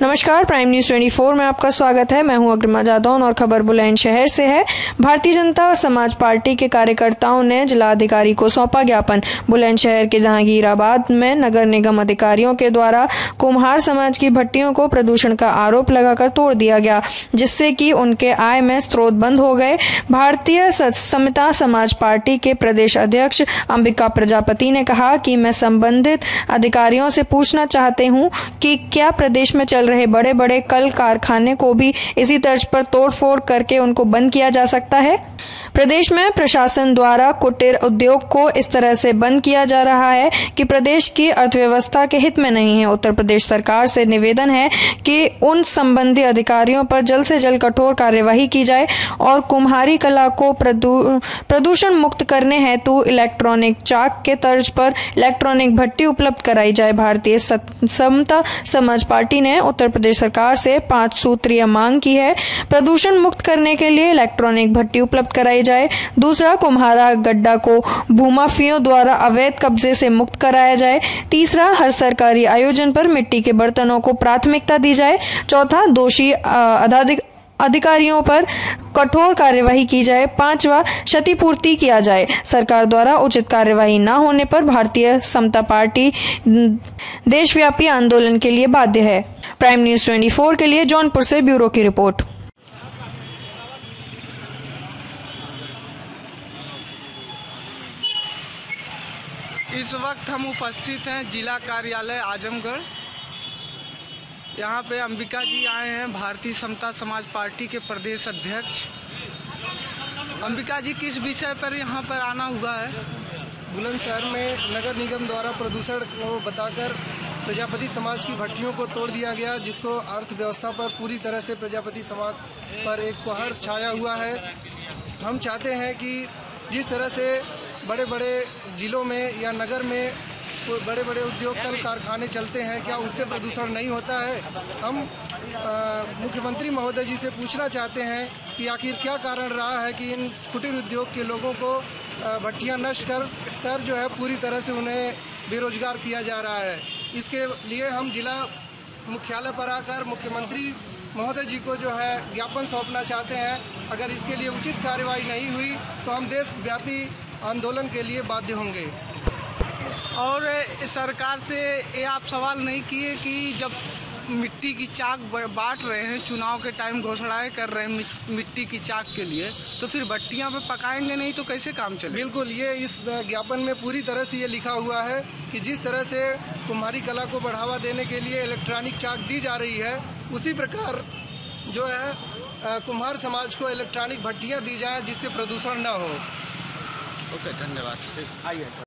नमस्कार, prime news 24 में आपका स्वागत है। मैं हूं अग्रिमा जादौन और खबर बुलंदशहर से है। भारतीय जनता समाज पार्टी के कार्यकर्ताओं ने जिलाधिकारी को सौंपा ज्ञापन। बुलंदशहर के जहांगीराबाद में नगर निगम अधिकारियों के द्वारा कुम्हार समाज की भट्टियों को प्रदूषण का आरोप लगाकर तोड़ दिया गया, जिससे कि उनके आय में स्रोत बंद हो गए। भारतीय समता समाज पार्टी के प्रदेश अध्यक्ष अंबिका प्रजापति ने कहा कि मैं संबंधित अधिकारियों से पूछना चाहते हूं कि क्या प्रदेश में चल रहे बड़े बड़े कल कारखाने को भी इसी तर्ज पर तोड़फोड़ करके उनको बंद किया जा सकता है। प्रदेश में प्रशासन द्वारा कुटीर उद्योग को इस तरह से बंद किया जा रहा है कि प्रदेश की अर्थव्यवस्था के हित में नहीं है। उत्तर प्रदेश सरकार से निवेदन है कि उन संबंधी अधिकारियों पर जल्द से जल्द कठोर कार्यवाही की जाए और कुम्हारी कला को प्रदूषण मुक्त करने हेतु इलेक्ट्रॉनिक चाक के तर्ज पर इलेक्ट्रॉनिक भट्टी उपलब्ध कराई जाए। भारतीय समता समाज पार्टी ने उत्तर प्रदेश सरकार से 5 सूत्रीय मांग की है। प्रदूषण मुक्त करने के लिए इलेक्ट्रॉनिक भट्टी उपलब्ध कराई जाए। दूसरा, कुम्हारा गड्ढा को भूमाफियों द्वारा अवैध कब्जे से मुक्त कराया जाए। तीसरा, हर सरकारी आयोजन पर मिट्टी के बर्तनों को प्राथमिकता दी जाए। चौथा, दोषी अधिकारियों पर कठोर कार्यवाही की जाए। पांचवा, क्षतिपूर्ति किया जाए। सरकार द्वारा उचित कार्यवाही न होने पर भारतीय समता पार्टी देशव्यापी आंदोलन के लिए बाध्य है। प्राइम न्यूज 24 के लिए जौनपुर से ब्यूरो की रिपोर्ट। इस वक्त हम उपस्थित हैं जिला कार्यालय आजमगढ़। यहाँ पे अंबिका जी आए हैं, भारतीय समता समाज पार्टी के प्रदेश अध्यक्ष। अंबिका जी, किस विषय पर यहाँ पर आना हुआ है? बुलंदशहर में नगर निगम द्वारा प्रदूषण को बताकर प्रजापति समाज की भट्टियों को तोड़ दिया गया, जिसको अर्थव्यवस्था पर पूरी तरह से प्रजापति समाज पर एक कहर छाया हुआ है। हम चाहते हैं कि जिस तरह से बड़े बड़े जिलों में या नगर में बड़े बड़े उद्योग कल कारखाने चलते हैं, क्या उससे प्रदूषण नहीं होता है? हम मुख्यमंत्री महोदय जी से पूछना चाहते हैं कि आखिर क्या कारण रहा है कि इन कुटीर उद्योग के लोगों को भट्टियां नष्ट कर जो है पूरी तरह से उन्हें बेरोजगार किया जा रहा है। इसके लिए हम जिला मुख्यालय पर आकर मुख्यमंत्री महोदय जी को जो है ज्ञापन सौंपना चाहते हैं। अगर इसके लिए उचित कार्रवाई नहीं हुई तो हम देशव्यापी आंदोलन के लिए बाध्य होंगे। और सरकार से ये आप सवाल नहीं किए कि जब मिट्टी की चाक बांट रहे हैं, चुनाव के टाइम घोषणाएं कर रहे हैं मिट्टी की चाक के लिए, तो फिर भट्टियां पे पकाएंगे नहीं तो कैसे काम चले? बिल्कुल, ये इस ज्ञापन में पूरी तरह से ये लिखा हुआ है कि जिस तरह से कुम्हारी कला को बढ़ावा देने के लिए इलेक्ट्रॉनिक चाक दी जा रही है, उसी प्रकार जो है कुम्हार समाज को इलेक्ट्रॉनिक भट्टियाँ दी जाएँ जिससे प्रदूषण न हो। ओके, धन्यवाद। आइए।